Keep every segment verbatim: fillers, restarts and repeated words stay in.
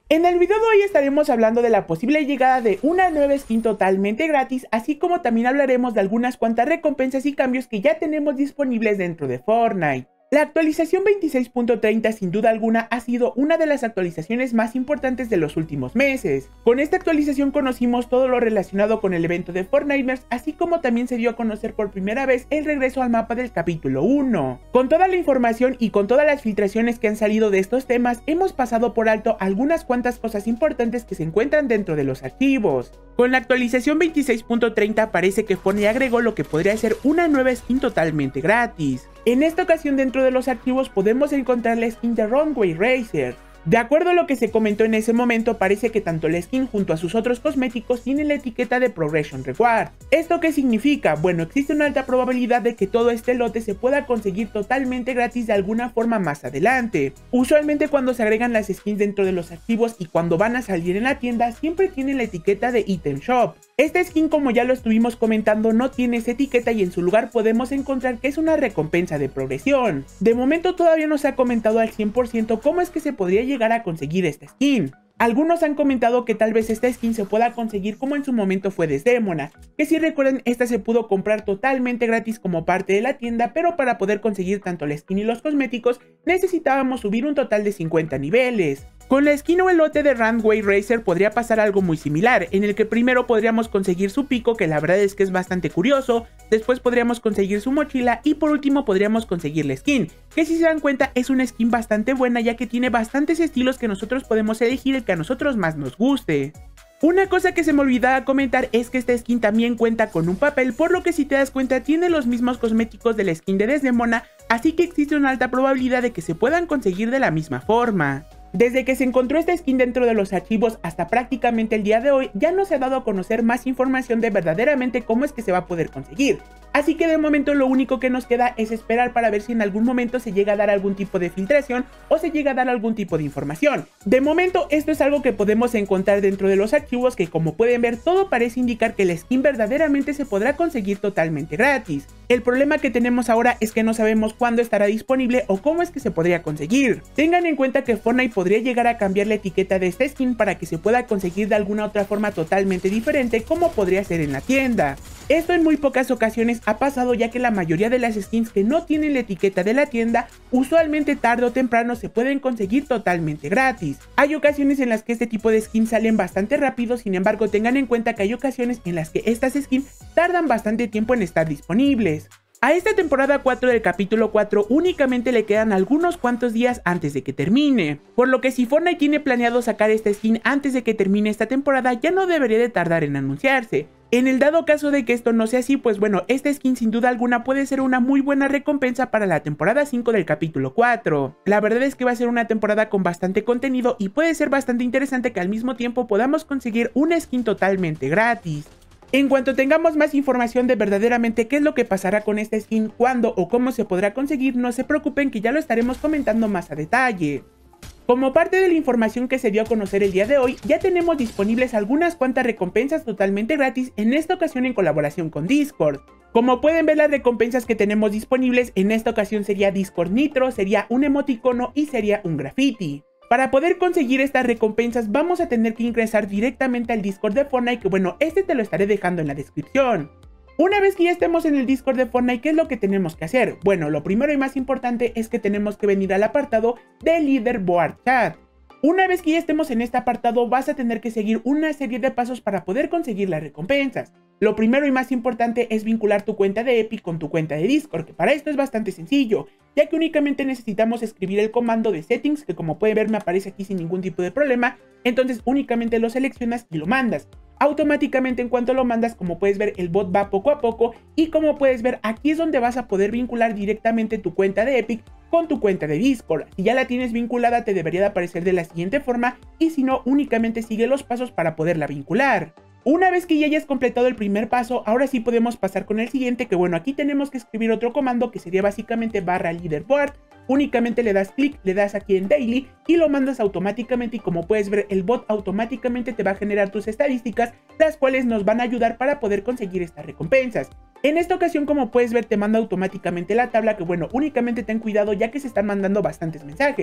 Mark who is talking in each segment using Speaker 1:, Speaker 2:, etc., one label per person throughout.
Speaker 1: En el video de hoy estaremos hablando de la posible llegada de una nueva skin totalmente gratis, así como también hablaremos de algunas cuantas recompensas y cambios que ya tenemos disponibles dentro de Fortnite. La actualización veintiséis punto treinta sin duda alguna ha sido una de las actualizaciones más importantes de los últimos meses. Con esta actualización conocimos todo lo relacionado con el evento de Fortniters, así como también se dio a conocer por primera vez el regreso al mapa del capítulo uno. Con toda la información y con todas las filtraciones que han salido de estos temas, hemos pasado por alto algunas cuantas cosas importantes que se encuentran dentro de los archivos. Con la actualización veintiséis punto treinta parece que Fortnite agregó lo que podría ser una nueva skin totalmente gratis. En esta ocasión dentro de los archivos podemos encontrar la skin de Runway Racer. De acuerdo a lo que se comentó en ese momento, parece que tanto la skin junto a sus otros cosméticos tienen la etiqueta de Progression Reward. ¿Esto qué significa? Bueno, existe una alta probabilidad de que todo este lote se pueda conseguir totalmente gratis de alguna forma más adelante. Usualmente cuando se agregan las skins dentro de los archivos y cuando van a salir en la tienda, siempre tienen la etiqueta de Item Shop. Esta skin, como ya lo estuvimos comentando, no tiene esa etiqueta y en su lugar podemos encontrar que es una recompensa de progresión. De momento todavía no se ha comentado al cien por ciento cómo es que se podría llegar a conseguir esta skin. Algunos han comentado que tal vez esta skin se pueda conseguir como en su momento fue Desdemona, que si recuerdan esta se pudo comprar totalmente gratis como parte de la tienda, pero para poder conseguir tanto la skin y los cosméticos necesitábamos subir un total de cincuenta niveles. Con la skin o el lote de Runway Racer podría pasar algo muy similar, en el que primero podríamos conseguir su pico, que la verdad es que es bastante curioso, después podríamos conseguir su mochila y por último podríamos conseguir la skin, que si se dan cuenta es una skin bastante buena ya que tiene bastantes estilos que nosotros podemos elegir el que a nosotros más nos guste. Una cosa que se me olvidaba comentar es que esta skin también cuenta con un papel, por lo que si te das cuenta tiene los mismos cosméticos de la skin de Desdemona, así que existe una alta probabilidad de que se puedan conseguir de la misma forma. Desde que se encontró esta skin dentro de los archivos hasta prácticamente el día de hoy, ya no se ha dado a conocer más información de verdaderamente cómo es que se va a poder conseguir. Así que de momento lo único que nos queda es esperar para ver si en algún momento se llega a dar algún tipo de filtración o se llega a dar algún tipo de información. De momento esto es algo que podemos encontrar dentro de los archivos que, como pueden ver, todo parece indicar que la skin verdaderamente se podrá conseguir totalmente gratis. El problema que tenemos ahora es que no sabemos cuándo estará disponible o cómo es que se podría conseguir. Tengan en cuenta que Fortnite podría llegar a cambiar la etiqueta de esta skin para que se pueda conseguir de alguna otra forma totalmente diferente, como podría ser en la tienda. Esto en muy pocas ocasiones ha pasado, ya que la mayoría de las skins que no tienen la etiqueta de la tienda usualmente tarde o temprano se pueden conseguir totalmente gratis. Hay ocasiones en las que este tipo de skins salen bastante rápido, sin embargo tengan en cuenta que hay ocasiones en las que estas skins tardan bastante tiempo en estar disponibles. A esta temporada cuatro del capítulo cuatro únicamente le quedan algunos cuantos días antes de que termine, por lo que si Fortnite tiene planeado sacar esta skin antes de que termine esta temporada ya no debería de tardar en anunciarse. En el dado caso de que esto no sea así, pues bueno, esta skin sin duda alguna puede ser una muy buena recompensa para la temporada cinco del capítulo cuatro. La verdad es que va a ser una temporada con bastante contenido y puede ser bastante interesante que al mismo tiempo podamos conseguir una skin totalmente gratis. En cuanto tengamos más información de verdaderamente qué es lo que pasará con esta skin, cuándo o cómo se podrá conseguir, no se preocupen que ya lo estaremos comentando más a detalle. Como parte de la información que se dio a conocer el día de hoy, ya tenemos disponibles algunas cuantas recompensas totalmente gratis, en esta ocasión en colaboración con Discord. Como pueden ver, las recompensas que tenemos disponibles en esta ocasión sería Discord Nitro, sería un emoticono y sería un graffiti. Para poder conseguir estas recompensas vamos a tener que ingresar directamente al Discord de Fortnite, que bueno, este te lo estaré dejando en la descripción. Una vez que ya estemos en el Discord de Fortnite, ¿qué es lo que tenemos que hacer? Bueno, lo primero y más importante es que tenemos que venir al apartado de Leaderboard Chat. Una vez que ya estemos en este apartado vas a tener que seguir una serie de pasos para poder conseguir las recompensas. Lo primero y más importante es vincular tu cuenta de Epic con tu cuenta de Discord, que para esto es bastante sencillo, ya que únicamente necesitamos escribir el comando de settings, que como pueden ver me aparece aquí sin ningún tipo de problema. Entonces únicamente lo seleccionas y lo mandas. Automáticamente en cuanto lo mandas, como puedes ver, el bot va poco a poco y como puedes ver aquí es donde vas a poder vincular directamente tu cuenta de Epic con tu cuenta de Discord. Si ya la tienes vinculada te debería de aparecer de la siguiente forma y si no, únicamente sigue los pasos para poderla vincular. Una vez que ya hayas completado el primer paso, ahora sí podemos pasar con el siguiente, que bueno, aquí tenemos que escribir otro comando que sería básicamente barra leaderboard. Únicamente le das clic, le das aquí en daily y lo mandas automáticamente y como puedes ver el bot automáticamente te va a generar tus estadísticas, las cuales nos van a ayudar para poder conseguir estas recompensas. En esta ocasión, como puedes ver, te manda automáticamente la tabla, que bueno, únicamente ten cuidado ya que se están mandando bastantes mensajes.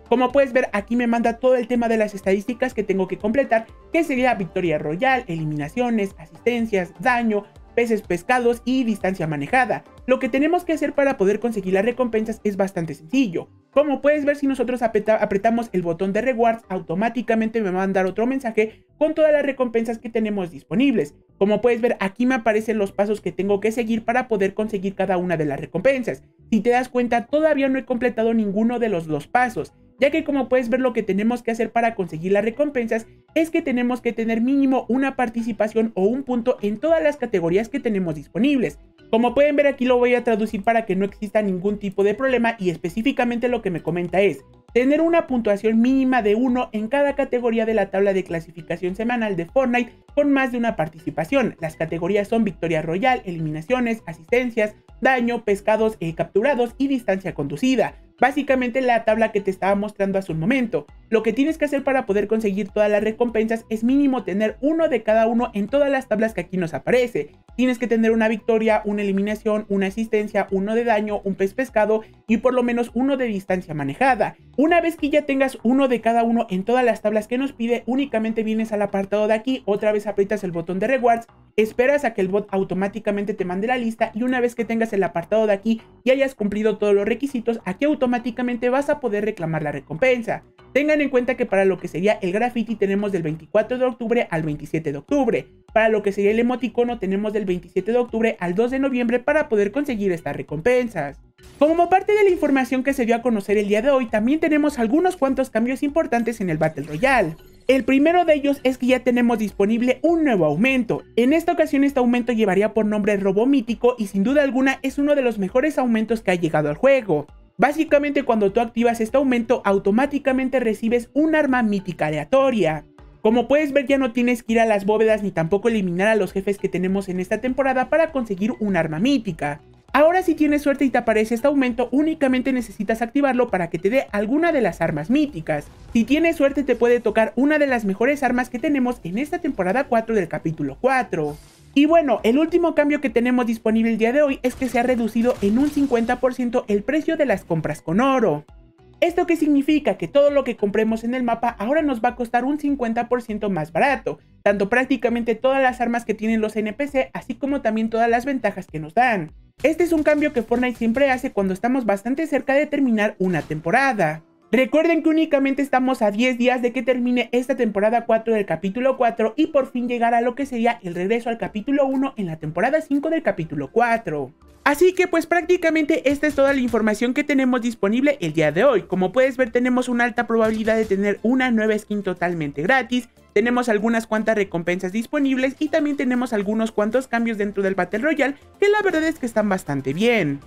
Speaker 1: Como puedes ver, aquí me manda todo el tema de las estadísticas que tengo que completar, que sería victoria royal, eliminaciones, asistencias, daño, peces pescados y distancia manejada. Lo que tenemos que hacer para poder conseguir las recompensas es bastante sencillo. Como puedes ver, si nosotros apretamos el botón de rewards, automáticamente me va a mandar otro mensaje con todas las recompensas que tenemos disponibles. Como puedes ver, aquí me aparecen los pasos que tengo que seguir para poder conseguir cada una de las recompensas. Si te das cuenta, todavía no he completado ninguno de los dos pasos, ya que como puedes ver, lo que tenemos que hacer para conseguir las recompensas es que tenemos que tener mínimo una participación o un punto en todas las categorías que tenemos disponibles. Como pueden ver, aquí lo voy a traducir para que no exista ningún tipo de problema, y específicamente lo que me comenta es tener una puntuación mínima de uno en cada categoría de la tabla de clasificación semanal de Fortnite con más de una participación. Las categorías son victoria royal, eliminaciones, asistencias, daño, pescados eh, capturados y distancia conducida. Básicamente la tabla que te estaba mostrando hace un momento. Lo que tienes que hacer para poder conseguir todas las recompensas es mínimo tener uno de cada uno en todas las tablas que aquí nos aparece. Tienes que tener una victoria, una eliminación, una asistencia, uno de daño, un pez pescado y por lo menos uno de distancia manejada. Una vez que ya tengas uno de cada uno en todas las tablas que nos pide, únicamente vienes al apartado de aquí, otra vez aprietas el botón de rewards, esperas a que el bot automáticamente te mande la lista, y una vez que tengas el apartado de aquí y hayas cumplido todos los requisitos, aquí automáticamente vas a poder reclamar la recompensa. Tengan en cuenta que para lo que sería el graffiti tenemos del veinticuatro de octubre al veintisiete de octubre. Para lo que sería el emoticono tenemos del veintisiete de octubre al dos de noviembre para poder conseguir estas recompensas. Como parte de la información que se dio a conocer el día de hoy, también tenemos algunos cuantos cambios importantes en el Battle Royale. El primero de ellos es que ya tenemos disponible un nuevo aumento. En esta ocasión este aumento llevaría por nombre Robo Mítico y sin duda alguna es uno de los mejores aumentos que ha llegado al juego. Básicamente, cuando tú activas este aumento, automáticamente recibes un arma mítica aleatoria. Como puedes ver, ya no tienes que ir a las bóvedas ni tampoco eliminar a los jefes que tenemos en esta temporada para conseguir un arma mítica. Ahora, si tienes suerte y te aparece este aumento, únicamente necesitas activarlo para que te dé alguna de las armas míticas. Si tienes suerte, te puede tocar una de las mejores armas que tenemos en esta temporada cuatro del capítulo cuatro. Y bueno, el último cambio que tenemos disponible el día de hoy es que se ha reducido en un cincuenta por ciento el precio de las compras con oro. ¿Esto qué significa? Que todo lo que compremos en el mapa ahora nos va a costar un cincuenta por ciento más barato, tanto prácticamente todas las armas que tienen los N P C, así como también todas las ventajas que nos dan. Este es un cambio que Fortnite siempre hace cuando estamos bastante cerca de terminar una temporada. Recuerden que únicamente estamos a diez días de que termine esta temporada cuatro del capítulo cuatro y por fin llegar a lo que sería el regreso al capítulo uno en la temporada cinco del capítulo cuatro. Así que pues prácticamente esta es toda la información que tenemos disponible el día de hoy. Como puedes ver, tenemos una alta probabilidad de tener una nueva skin totalmente gratis, tenemos algunas cuantas recompensas disponibles y también tenemos algunos cuantos cambios dentro del Battle Royale que la verdad es que están bastante bien.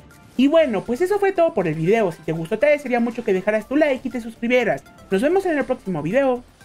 Speaker 1: Y bueno, pues eso fue todo por el video. Si te gustó, te agradecería mucho que dejaras tu like y te suscribieras. Nos vemos en el próximo video.